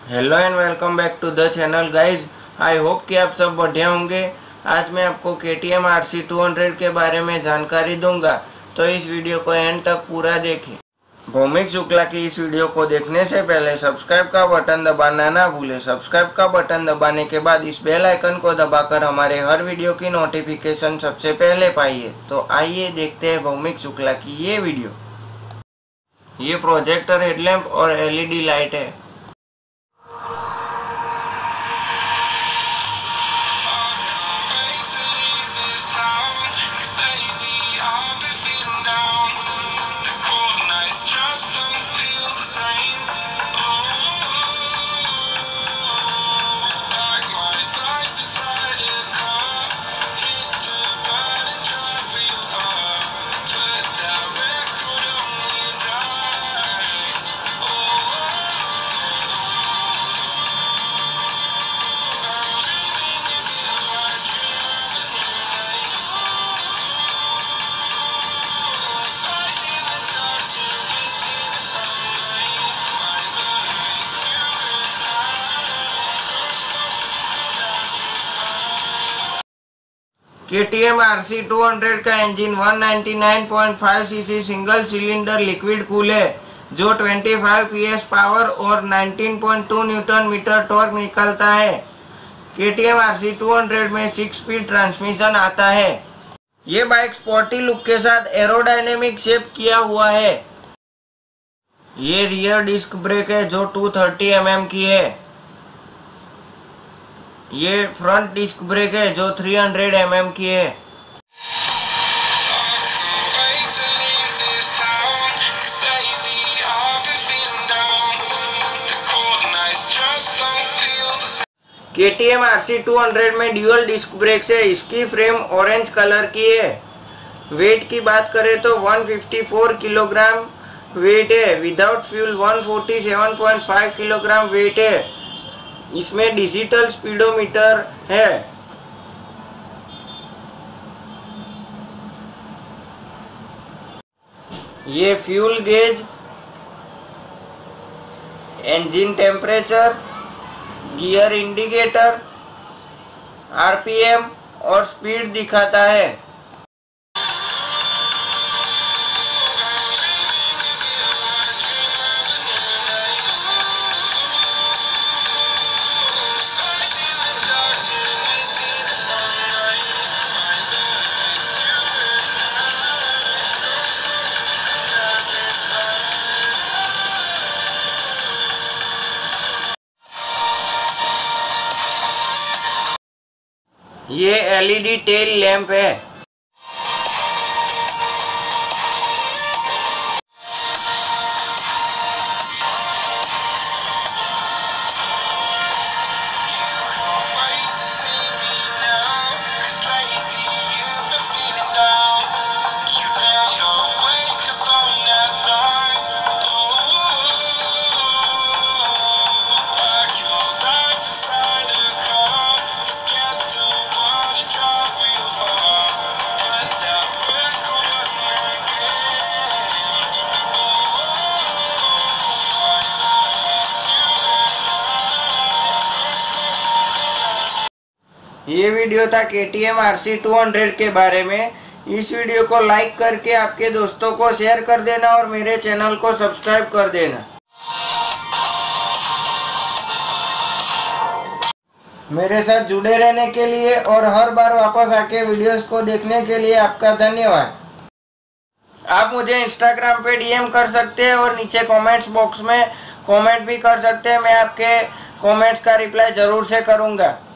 Hello and welcome back to the channel guys. I hope कि आप सब बढ़िया होंगे। आज मैं आपको KTM RC 200 के बारे में जानकारी दूंगा, तो इस वीडियो को एंड तक पूरा देखें। भौमिक शुक्ला की इस वीडियो को देखने से पहले सब्सक्राइब का बटन दबाना ना भूलें। सब्सक्राइब का बटन दबाने के बाद इस बेल आइकन को दबाकर हमारे हर वीडियो की नोटिफिकेशन सबसे पहले पाइए। तो आइए देखते हैं भौमिक शुक्ला की ये वीडियो। ये प्रोजेक्टर हेडलैम्प और LED लाइट है। KTM RC 200 का engine 199.5 CC single cylinder liquid cool है, जो 25 PS पावर और 19.2 न्यूटन मीटर टॉर्क निकलता है। KTM RC 200 में 6 स्पीड ट्रांसमिशन आता है। ये बाइक स्पोर्टी लुक के साथ एरोडायनेमिक शेप किया हुआ है। ये रियर डिस्क ब्रेक है जो 230 mm की है। ये फ्रंट डिस्क ब्रेक है जो 300 mm की है। KTM RC 200 में ड्यूअल डिस्क ब्रेक्स है। इसकी फ्रेम ऑरेंज कलर की है। वेट की बात करें तो 154 किलोग्राम वेट है। विदाउट फ्यूल 147.5 किलोग्राम वेट है। इसमें डिजिटल स्पीडोमीटर है। ये fuel gauge, engine temperature, gear indicator, RPM और स्पीड दिखाता है। ये LED टेल लैंप है। ये वीडियो था KTM RC 200 के बारे में। इस वीडियो को लाइक करके आपके दोस्तों को शेयर कर देना और मेरे चैनल को सब्सक्राइब कर देना। मेरे साथ जुड़े रहने के लिए और हर बार वापस आके वीडियोस को देखने के लिए आपका धन्यवाद। आप मुझे इंस्टाग्राम पे DM कर सकते हैं और नीचे कमेंट्स बॉक्स में कमेंट भी कर सकते हैं। मैं आपके कमेंट्स का रिप्लाई जरूर से करूँगा।